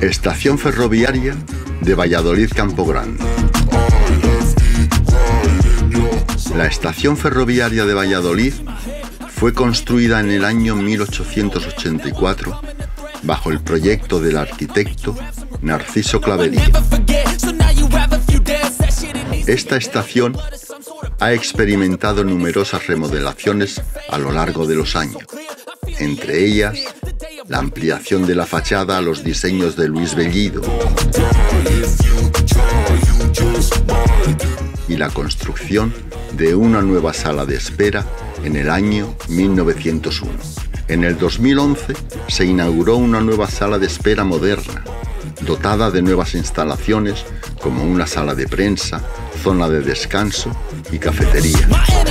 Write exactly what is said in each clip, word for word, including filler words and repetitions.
Estación ferroviaria de Valladolid-Campo Grande. La estación ferroviaria de Valladolid fue construida en el año mil ochocientos ochenta y cuatro bajo el proyecto del arquitecto Narciso Clavería. Esta estación ha experimentado numerosas remodelaciones a lo largo de los años, entre ellas la ampliación de la fachada a los diseños de Luis Bellido y la construcción de una nueva sala de espera en el año mil novecientos uno. En el dos mil once se inauguró una nueva sala de espera moderna, dotada de nuevas instalaciones como una sala de prensa, zona de descanso y cafetería.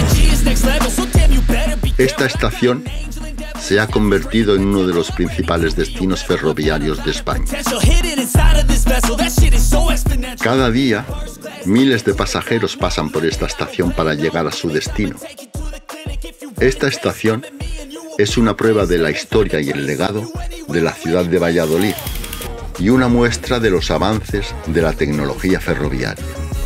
Esta estación se ha convertido en uno de los principales destinos ferroviarios de España. Cada día, miles de pasajeros pasan por esta estación para llegar a su destino. Esta estación es una prueba de la historia y el legado de la ciudad de Valladolid y una muestra de los avances de la tecnología ferroviaria.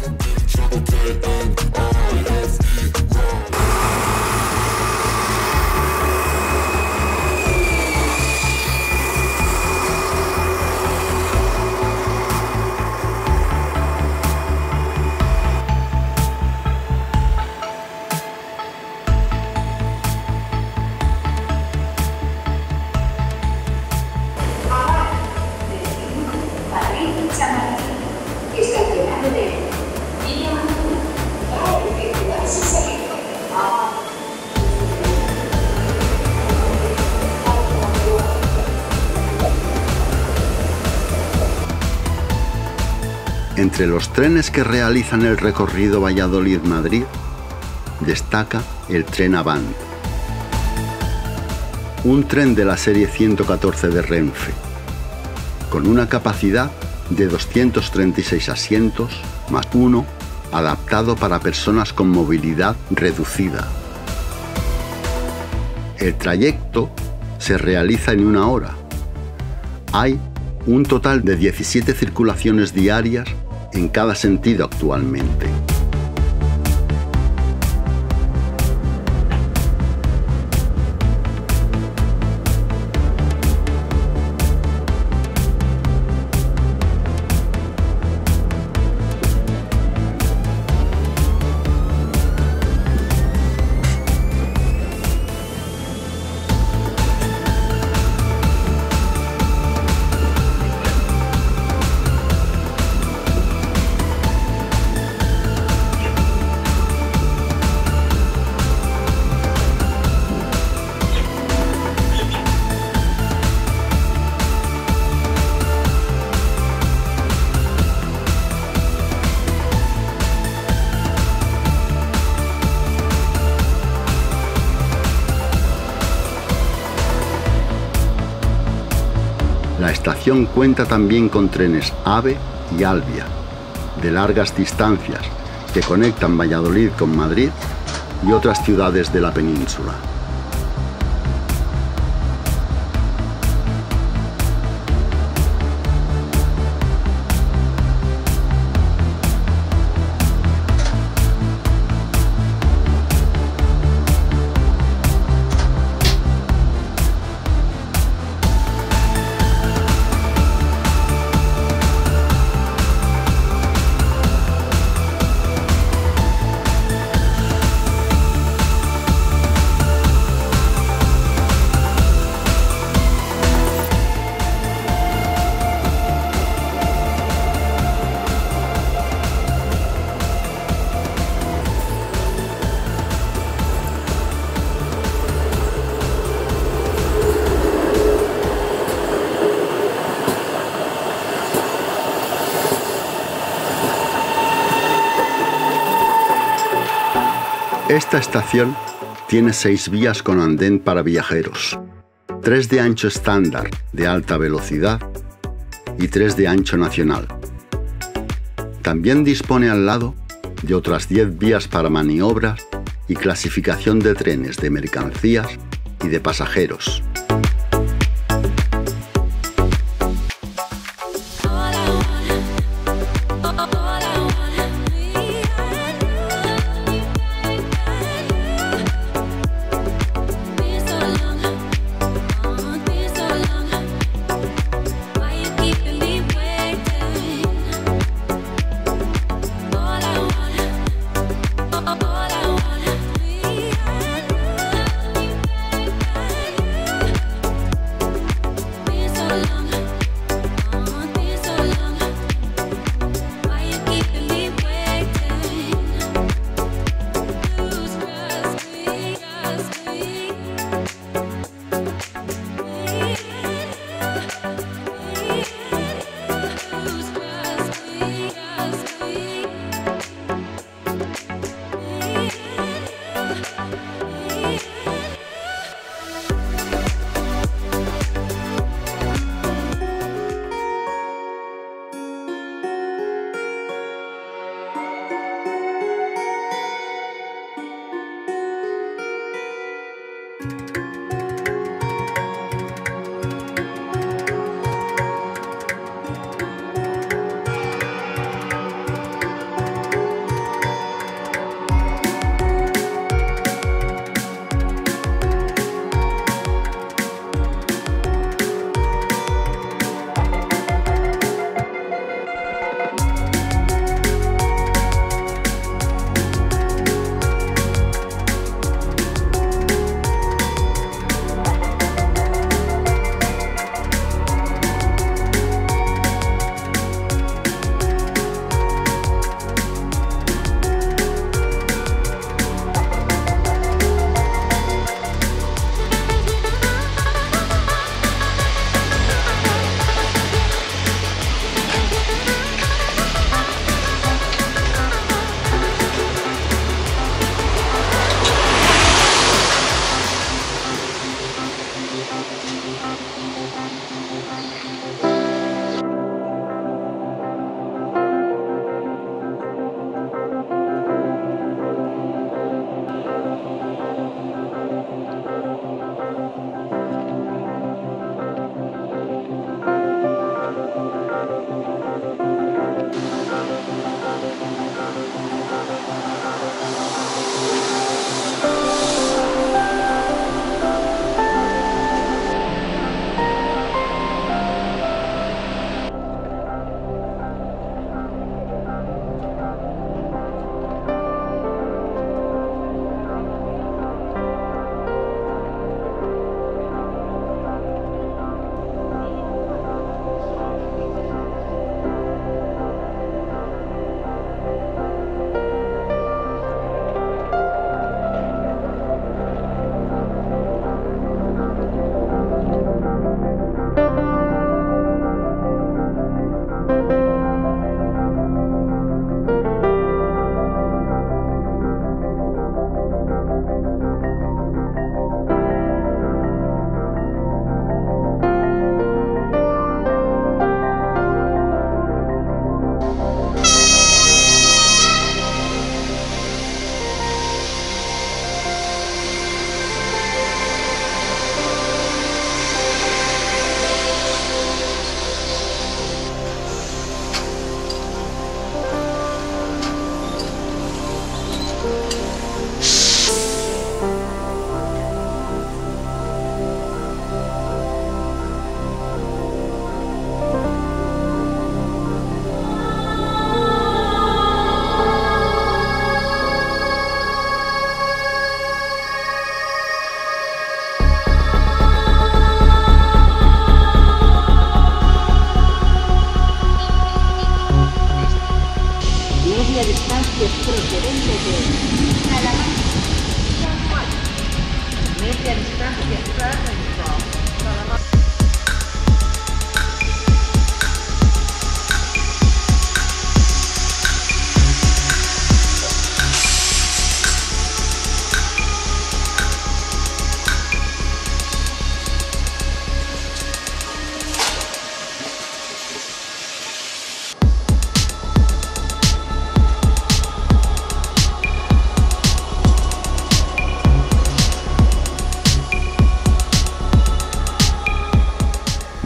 Entre los trenes que realizan el recorrido Valladolid-Madrid, destaca el tren Avant, un tren de la serie ciento catorce de Renfe, con una capacidad de doscientos treinta y seis asientos más uno adaptado para personas con movilidad reducida. El trayecto se realiza en una hora. Hay un total de diecisiete circulaciones diarias en cada sentido actualmente. La estación cuenta también con trenes AVE y Alvia, de largas distancias, que conectan Valladolid con Madrid y otras ciudades de la península. Esta estación tiene seis vías con andén para viajeros, tres de ancho estándar de alta velocidad y tres de ancho nacional. También dispone al lado de otras diez vías para maniobras y clasificación de trenes de mercancías y de pasajeros.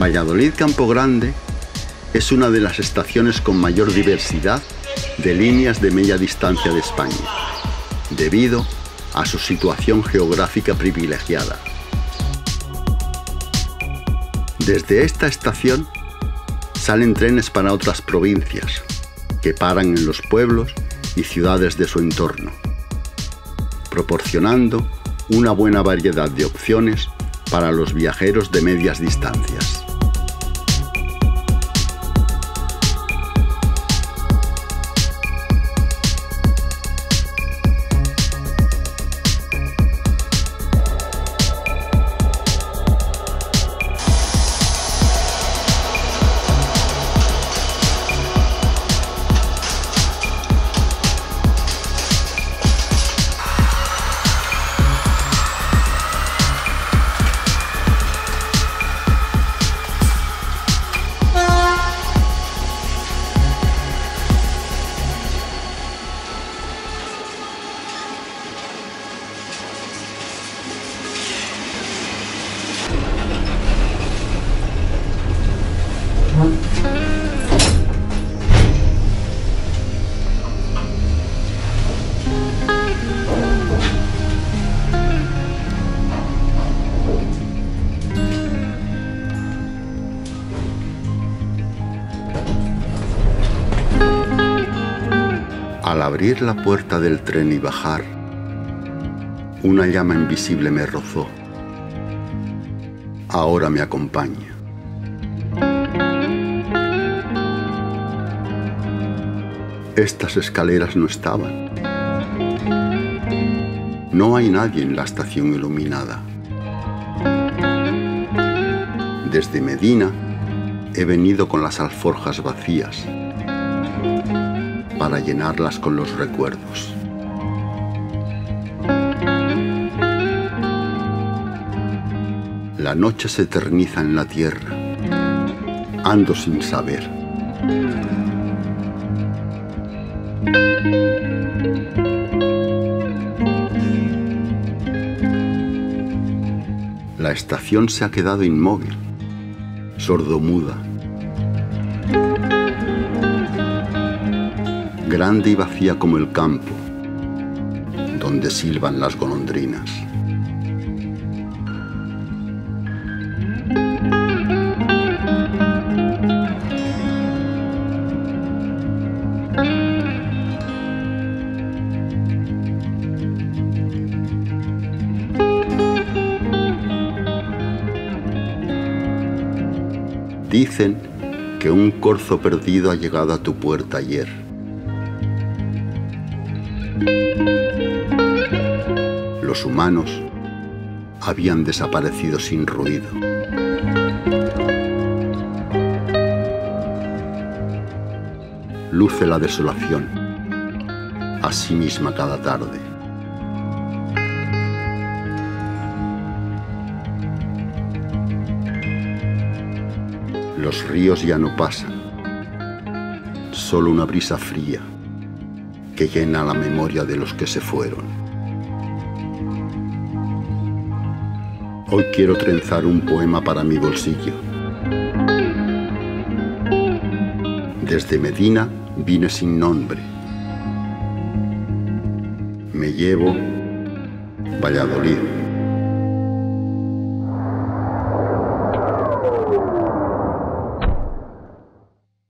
Valladolid-Campo Grande es una de las estaciones con mayor diversidad de líneas de media distancia de España, debido a su situación geográfica privilegiada. Desde esta estación salen trenes para otras provincias, que paran en los pueblos y ciudades de su entorno, proporcionando una buena variedad de opciones para los viajeros de medias distancias. Al abrir la puerta del tren y bajar, una llama invisible me rozó. Ahora me acompaña. Estas escaleras no estaban. No hay nadie en la estación iluminada. Desde Medina he venido con las alforjas vacías para llenarlas con los recuerdos. La noche se eterniza en la tierra. Ando sin saber. La estación se ha quedado inmóvil, sordomuda. Grande y vacía como el campo, donde silban las golondrinas. Dicen que un corzo perdido ha llegado a tu puerta ayer. Los humanos habían desaparecido sin ruido. Luce la desolación, a sí misma cada tarde. Los ríos ya no pasan, solo una brisa fría que llena la memoria de los que se fueron. Hoy quiero trenzar un poema para mi bolsillo. Desde Medina vine sin nombre. Me llevo Valladolid.